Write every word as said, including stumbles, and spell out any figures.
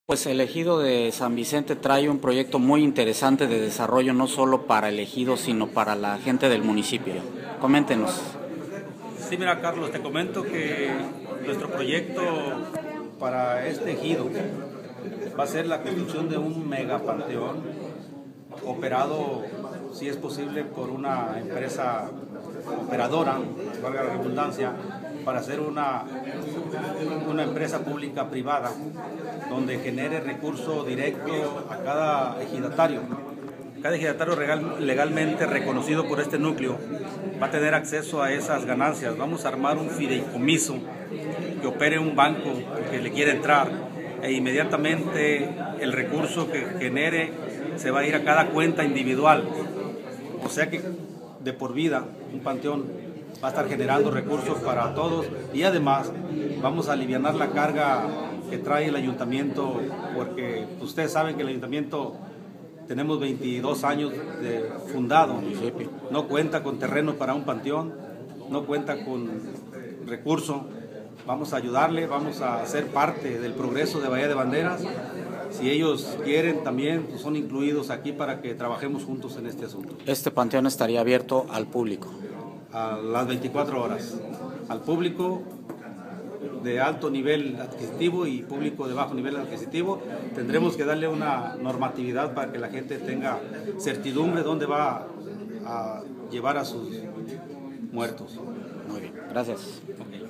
Pues el ejido de San Vicente trae un proyecto muy interesante de desarrollo, no solo para el ejido, sino para la gente del municipio. Coméntenos. Sí, mira, Carlos, te comento que nuestro proyecto para este ejido va a ser la construcción de un megapanteón operado, si es posible, por una empresa operadora, valga la redundancia, para hacer una, una empresa pública privada donde genere recurso directo a cada ejidatario. Cada ejidatario legal, legalmente reconocido por este núcleo va a tener acceso a esas ganancias. Vamos a armar un fideicomiso que opere un banco que le quiera entrar e inmediatamente el recurso que genere se va a ir a cada cuenta individual. O sea que de por vida un panteón va a estar generando recursos para todos y además vamos a aliviar la carga que trae el ayuntamiento, porque ustedes saben que el ayuntamiento tenemos veintidós años de fundado, no cuenta con terreno para un panteón, no cuenta con recursos. Vamos a ayudarle, vamos a ser parte del progreso de Bahía de Banderas. Si ellos quieren también, pues son incluidos aquí para que trabajemos juntos en este asunto. Este panteón estaría abierto al público. A las veinticuatro horas, al público de alto nivel adquisitivo y público de bajo nivel adquisitivo. Tendremos que darle una normatividad para que la gente tenga certidumbre dónde va a llevar a sus muertos. Muy bien, gracias. Okay.